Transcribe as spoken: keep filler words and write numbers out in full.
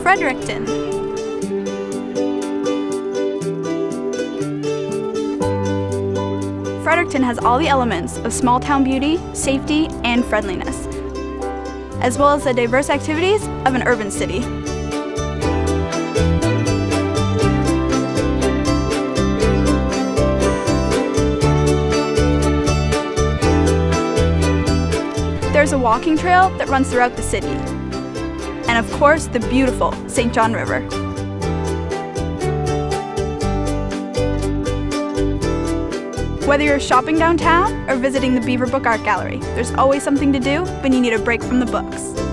Fredericton. Fredericton has all the elements of small-town beauty, safety, and friendliness, as well as the diverse activities of an urban city. There's a walking trail that runs throughout the city, and of course the beautiful Saint John River. Whether you're shopping downtown or visiting the Beaverbrook Art Gallery, there's always something to do when you need a break from the books.